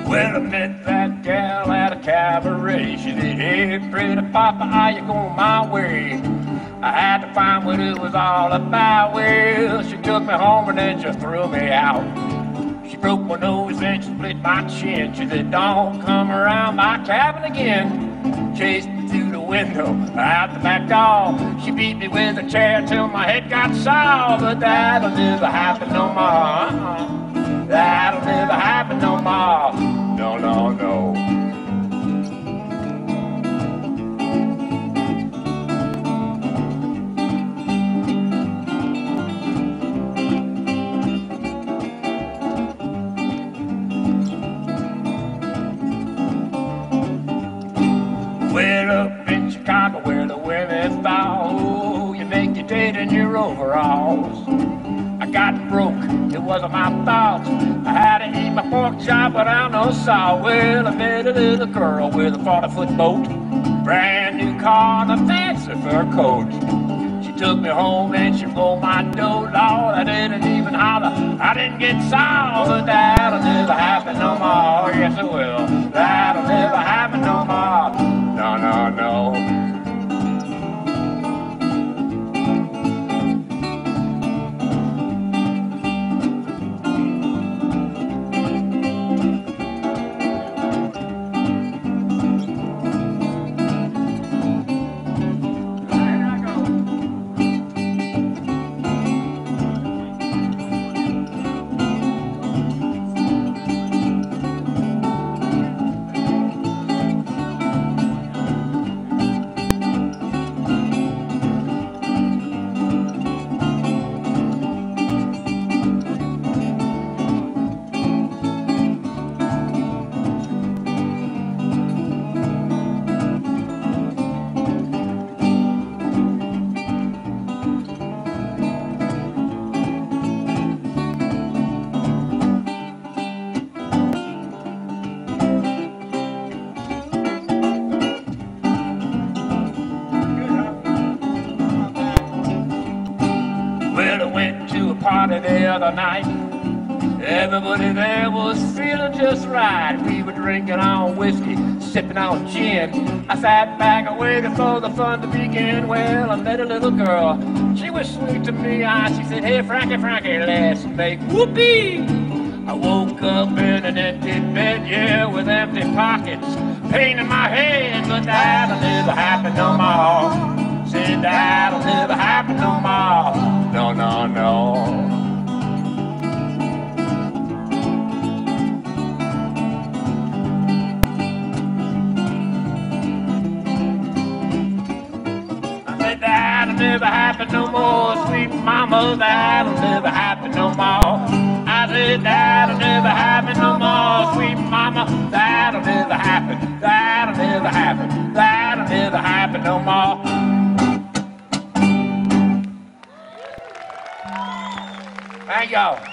Well, I met that gal at a cabaret. She said, hey, pretty papa, how you going my way? I had to find what it was all about. Well, she took me home and then she threw me out. She broke my nose and she split my chin. She said, don't come around my cabin again. Chased me through the window, out the back door. She beat me with a chair till my head got sore. But that'll never happen no more. That'll never happen no more. No, no, no. Well, up in Chicago where the women fall, oh, you make your date in your overalls. I got broke, it wasn't my fault. I had to eat my pork chop without no salt. Well, I met a little girl with a 40-foot boat, brand new car and a fancy fur coat. She took me home and she rolled my dough, Lord. I didn't even holler, I didn't get sour. But that'll never happen no more, yes it will. That'll never happen no more. No, no, no. Well, I went to a party the other night. Everybody there was feeling just right. We were drinking on whiskey, sipping on gin. I sat back and waited for the fun to begin. Well, I met a little girl. She was sweet to me. She said, hey, Frankie, Frankie, let's make whoopee. I woke up in an empty bed, yeah, with empty pockets, pain in my head. But that'll never happen no more. Said that'll never happen no more. No, no, no. I said that'll never happen no more, sweet mama. That'll never happen no more. I said that'll never happen no more, sweet mama. That'll never happen. That'll never happen. That'll never happen no more. Thank y'all.